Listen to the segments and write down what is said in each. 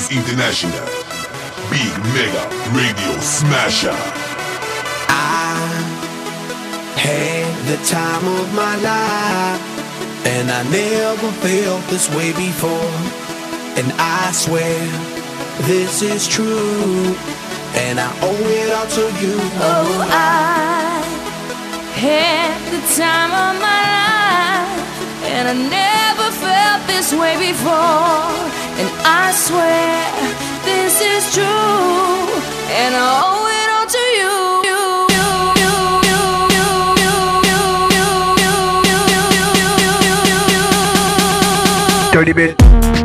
is International Big Mega Radio Smasher. I had the time of my life, and I never felt this way before. And I swear this is true, and I owe it all to you. Oh, I had the time of my life, and I never felt this way before. And I swear this is true, and I owe it all to you. Dirty bit.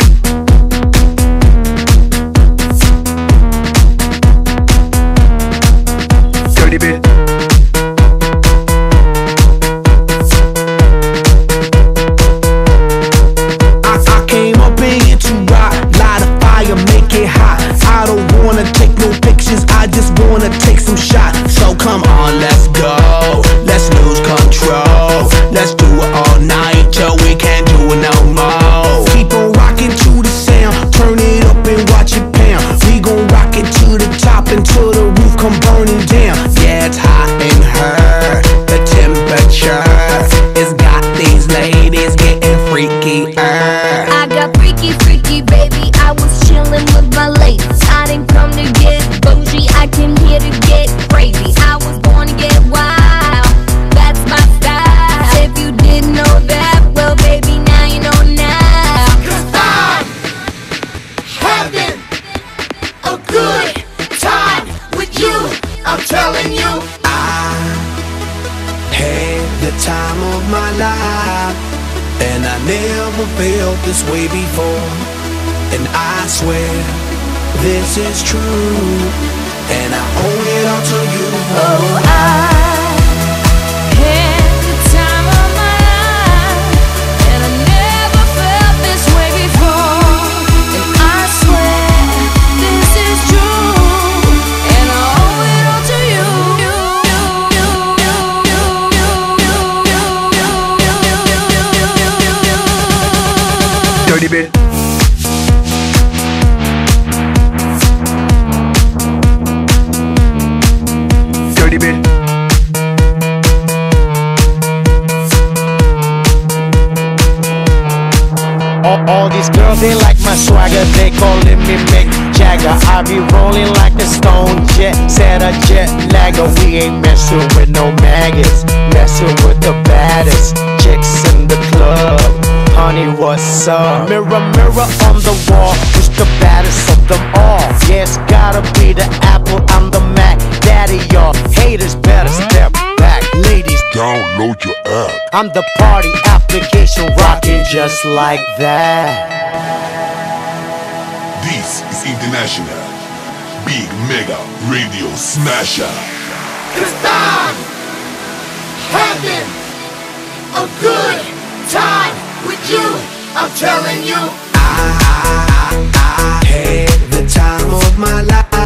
Dirty bit. I came up in here to rock, light a fire, make it hot. I don't wanna take no pictures, I just wanna take some shots. So come on, let's go, let's lose control. Let's do it all night till we can't do it no more. Keep on rocking to the sound, turn it up and watch it pound. We gon' rock it to the top until the roof come burning down. Yeah, it's hot in her, the temperature has got these ladies getting freaky. I got freaky, freaky, baby. I was chillin' with my ladies. I didn't come to get bougie, I came here to get crazy. I was born to get wild, that's my style. If you didn't know that, well, baby, now you know now. 'Cause I'm having a good time with you, I'm telling you. I had the time of my life, and I never felt this way before. And I swear this is true, and I owe it all to you. Oh, I had the time of my life, and I never felt this way before. And I swear this is true, and I owe it all to you. Dirty bit. Dirty bit. All these girls, they like my swagger, they calling me Mick Jagger. I be rolling like a stone jet, set a jet lagger. We ain't messing with no maggots, messing with the baddest chicks in the club. Honey, what's up? Mirror, mirror on the wall, who's the baddest of them all? Yeah, it's gotta be the Apple, I'm the Mac. Daddy, y'all haters better step back. Ladies, Download your app. I'm the party application rocking just like that. This is International Big Mega Radio Smasher. 'Cause I'm having a good time with you, I'm telling you. I had the time of my life,